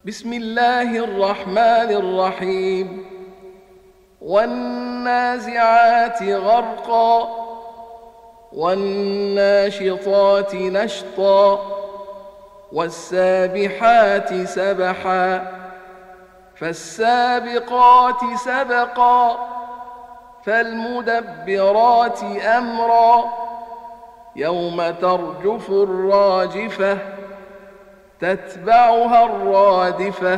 بسم الله الرحمن الرحيم والنازعات غرقا والناشطات نشطا والسابحات سبحا فالسابقات سبقا فالمدبرات أمرا يوم ترجف الراجفة تتبعها الرادفة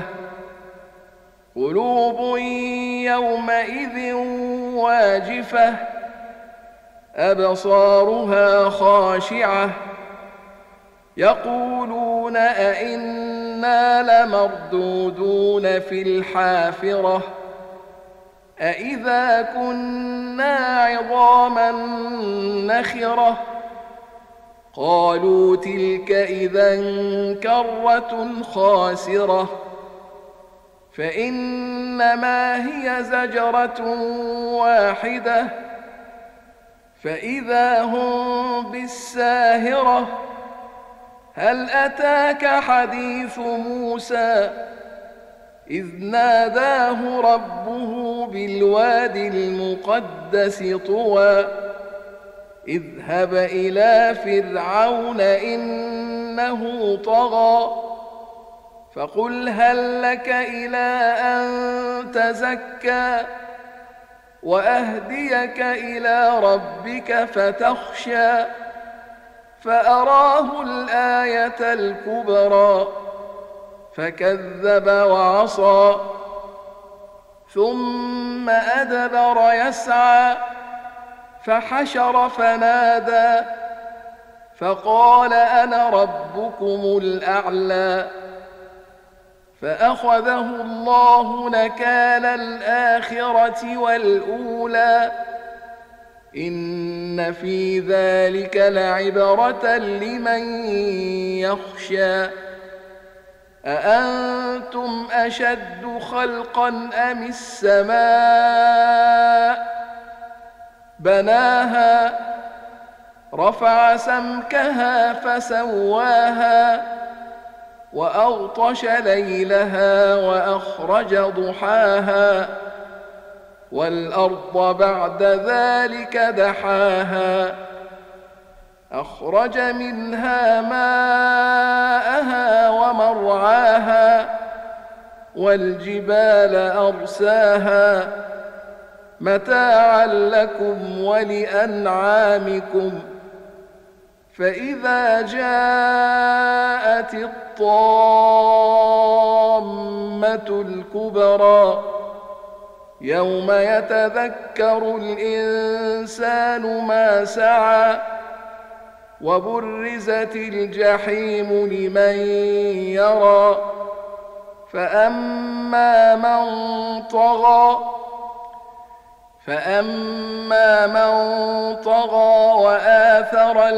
قلوب يومئذ واجفة أبصارها خاشعة يقولون أئنا لمردودون في الحافرة أئذا كنا عظاما نخرة قالوا تلك إذا كرة خاسرة فإنما هي زجرة واحدة فإذا هم بالساهرة هل أتاك حديث موسى إذ ناداه ربه بالواد المقدس طوى اذهب إلى فرعون إنه طغى فقل هل لك إلى أن تزكى وأهديك إلى ربك فتخشى فأراه الآية الكبرى فكذب وعصى ثم أدبر يسعى فحشر فنادى فقال أنا ربكم الأعلى فأخذه الله نكال الآخرة والأولى إن في ذلك لعبرة لمن يخشى أأنتم أشد خلقا أم السماء بناها رفع سمكها فسواها وأغطش ليلها وأخرج ضحاها والأرض بعد ذلك دحاها أخرج منها ماءها ومرعاها والجبال أرساها متاعا لكم ولأنعامكم فإذا جاءت الطامة الكبرى يوم يتذكر الإنسان ما سعى وبرزت الجحيم لمن يرى فأما من طغى وآثر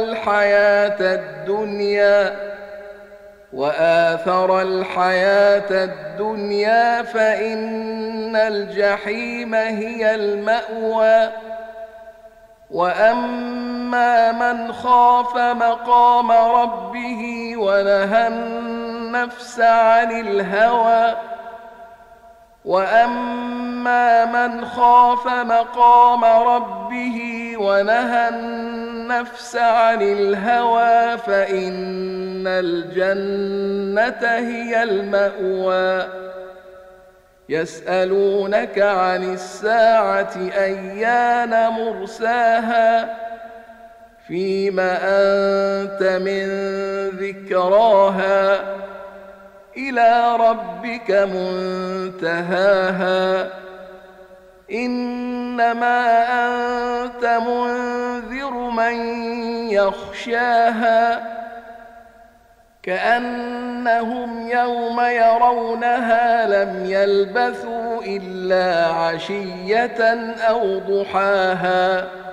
الحياة الدنيا فإن الجحيم هي المأوى وأما من خاف مقام ربه ونهى النفس عن الهوى فإن الجنة هي المأوى يسألونك عن الساعة أيان مرساها فيم أنت من ذكراها إلى ربك منتهاها إنما أنت منذر من يخشاها كأنهم يوم يرونها لم يلبثوا إلا عشية أو ضحاها